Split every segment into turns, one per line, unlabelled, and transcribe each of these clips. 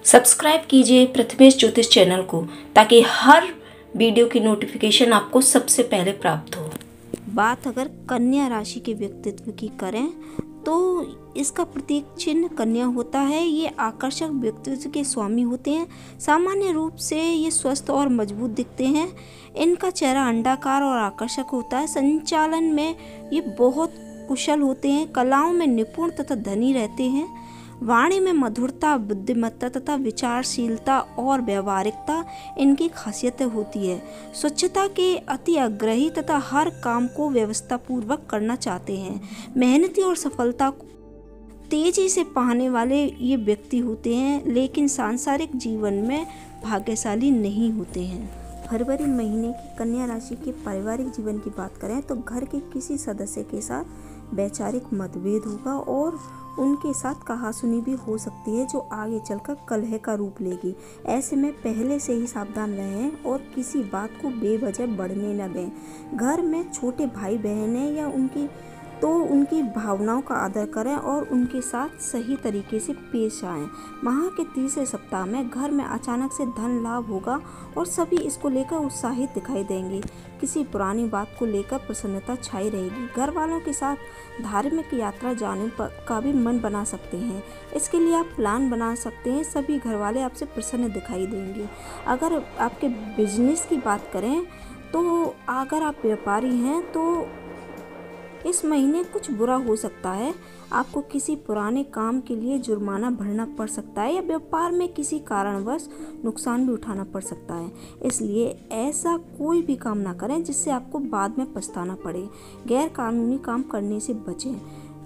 Subscribe कीजिए प्रथमेश ज्योतिष channel को ताकि हर वीडियो की नोटिफिकेशन आपको सबसे पहले प्राप्त हो।
बात अगर कन्या राशि के व्यक्तित्व की करें तो इसका प्रतीक चिन्ह कन्या होता है। ये आकर्षक व्यक्तित्व के स्वामी होते हैं। सामान्य रूप से ये स्वस्थ और मजबूत दिखते हैं। इनका चेहरा अंडाकार और आकर्षक होता है। संचालन में ये बहुत कुशल होते हैं। कलाओं में निपुण तथा धनी रहते हैं। वाणी में मधुरता, बुद्धिमत्ता तथा विचारशीलता और व्यवहारिकता इनकी खासियतें होती है। स्वच्छता के अति आग्रही तथा हर काम को व्यवस्था पूर्वक करना चाहते हैं। मेहनती और सफलता तेजी से पाने वाले ये व्यक्ति होते हैं, लेकिन सांसारिक जीवन में भाग्यशाली नहीं होते हैं। फरवरी महीने की कन्या राशि के पारिवारिक जीवन की बात करें तो घर के किसी सदस्य के साथ वैचारिक मतभेद होगा और उनके साथ कहासुनी भी हो सकती है, जो आगे चलकर कलह का रूप लेगी। ऐसे में पहले से ही सावधान रहें और किसी बात को बेवजह बढ़ने न दें। घर में छोटे भाई बहन हैं या उनकी भावनाओं का आदर करें और उनके साथ सही तरीके से पेश आएं। माह के तीसरे सप्ताह में घर में अचानक से धन लाभ होगा और सभी इसको लेकर उत्साहित दिखाई देंगे। किसी पुरानी बात को लेकर प्रसन्नता छाई रहेगी। घर वालों के साथ धार्मिक यात्रा जाने का भी मन बना सकते हैं। इसके लिए आप प्लान बना सकते हैं। सभी घर वाले आपसे प्रसन्न दिखाई देंगे। अगर आपके बिजनेस की बात करें तो अगर आप व्यापारी हैं तो इस महीने कुछ बुरा हो सकता है। आपको किसी पुराने काम के लिए जुर्माना भरना पड़ सकता है या व्यापार में किसी कारणवश नुकसान भी उठाना पड़ सकता है। इसलिए ऐसा कोई भी काम ना करें जिससे आपको बाद में पछताना पड़े। गैर कानूनी काम करने से बचें।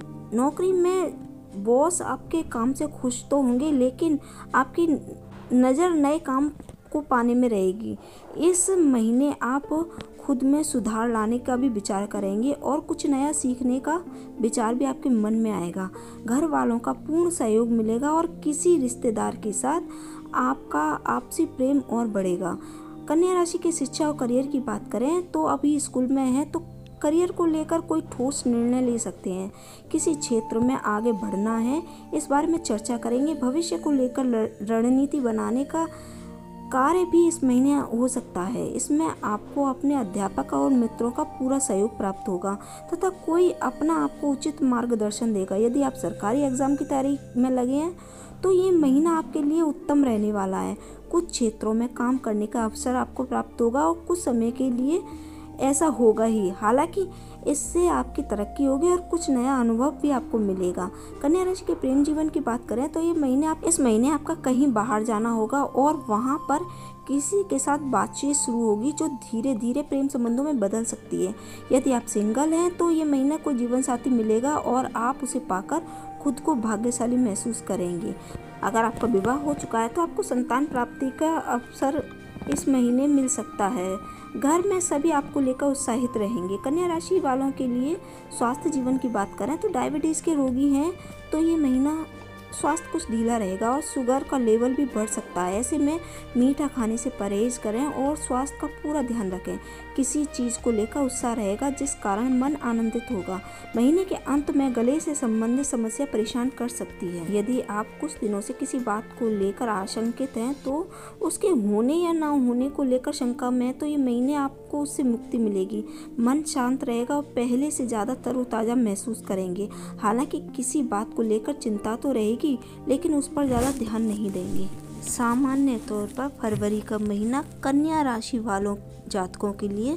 नौकरी में बॉस आपके काम से खुश तो होंगे, लेकिन आपकी नज़र नए काम को पाने में रहेगी। इस महीने आप खुद में सुधार लाने का भी विचार करेंगे और कुछ नया सीखने का विचार भी आपके मन में आएगा। घर वालों का पूर्ण सहयोग मिलेगा और किसी रिश्तेदार के साथ आपका आपसी प्रेम और बढ़ेगा। कन्या राशि की शिक्षा और करियर की बात करें तो अभी स्कूल में हैं तो करियर को लेकर कोई ठोस निर्णय ले सकते हैं। किसी क्षेत्र में आगे बढ़ना है, इस बारे में चर्चा करेंगे। भविष्य को लेकर रणनीति बनाने का कार्य भी इस महीने हो सकता है। इसमें आपको अपने अध्यापक और मित्रों का पूरा सहयोग प्राप्त होगा तथा कोई अपना आपको उचित मार्गदर्शन देगा। यदि आप सरकारी एग्जाम की तैयारी में लगे हैं तो ये महीना आपके लिए उत्तम रहने वाला है। कुछ क्षेत्रों में काम करने का अवसर आपको प्राप्त होगा और कुछ समय के लिए ऐसा होगा ही। हालांकि इससे आपकी तरक्की होगी और कुछ नया अनुभव भी आपको मिलेगा। कन्या राशि के प्रेम जीवन की बात करें तो इस महीने आपका कहीं बाहर जाना होगा और वहां पर किसी के साथ बातचीत शुरू होगी जो धीरे धीरे प्रेम संबंधों में बदल सकती है। यदि आप सिंगल हैं तो ये महीना कोई जीवन साथी मिलेगा और आप उसे पाकर खुद को भाग्यशाली महसूस करेंगे। अगर आपका विवाह हो चुका है तो आपको संतान प्राप्ति का अवसर इस महीने मिल सकता है। घर में सभी आपको लेकर उत्साहित रहेंगे। कन्या राशि वालों के लिए स्वास्थ्य जीवन की बात करें तो डायबिटीज़ के रोगी हैं तो ये महीना स्वास्थ्य कुछ ढीला रहेगा और शुगर का लेवल भी बढ़ सकता है। ऐसे में मीठा खाने से परहेज करें और स्वास्थ्य का पूरा ध्यान रखें। किसी चीज़ को लेकर उत्साह रहेगा जिस कारण मन आनंदित होगा। महीने के अंत में गले से संबंधित समस्या परेशान कर सकती है। यदि आप कुछ दिनों से किसी बात को लेकर आशंकित हैं तो उसके होने या ना होने को लेकर शंका में तो ये महीने आपको उससे मुक्ति मिलेगी। मन शांत रहेगा और पहले से ज़्यादा तरोताज़ा महसूस करेंगे। हालांकि किसी बात को लेकर चिंता तो रहेगी, लेकिन उस पर ज़्यादा ध्यान नहीं देंगे। सामान्य तौर पर फरवरी का महीना कन्या राशि वालों जातकों के लिए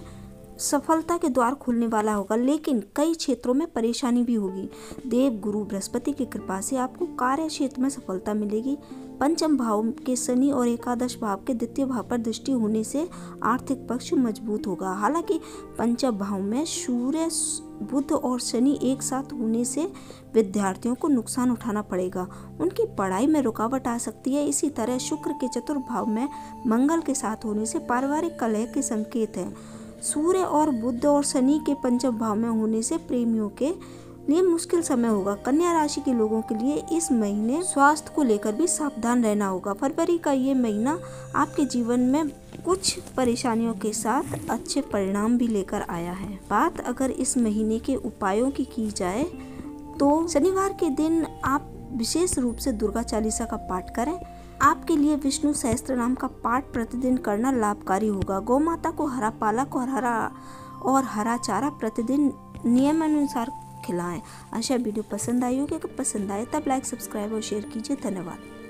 सफलता के द्वार खुलने वाला होगा, लेकिन कई क्षेत्रों में परेशानी भी होगी। देव गुरु बृहस्पति की कृपा से आपको कार्य क्षेत्र में सफलता मिलेगी। पंचम भाव के शनि और एकादश भाव के द्वितीय भाव पर दृष्टि होने से आर्थिक पक्ष मजबूत होगा। हालांकि पंचम भाव में सूर्य, बुध और शनि एक साथ होने से विद्यार्थियों को नुकसान उठाना पड़ेगा। उनकी पढ़ाई में रुकावट आ सकती है। इसी तरह शुक्र के चतुर्थ भाव में मंगल के साथ होने से पारिवारिक कलह के संकेत हैं। सूर्य और बुध और शनि के पंचम भाव में होने से प्रेमियों के लिए मुश्किल समय होगा। कन्या राशि के लोगों के लिए इस महीने स्वास्थ्य को लेकर भी सावधान रहना होगा। फरवरी का ये महीना आपके जीवन में कुछ परेशानियों के साथ अच्छे परिणाम भी लेकर आया है। बात अगर इस महीने के उपायों की जाए तो शनिवार के दिन आप विशेष रूप से दुर्गा चालीसा का पाठ करें। आपके लिए विष्णु सहस्त्र नाम का पाठ प्रतिदिन करना लाभकारी होगा। गौ माता को हरा पालक और हरा चारा प्रतिदिन नियमानुसार खिलाएं। आशा वीडियो पसंद आई होगी। अगर पसंद आए तब लाइक, सब्सक्राइब और शेयर कीजिए। धन्यवाद।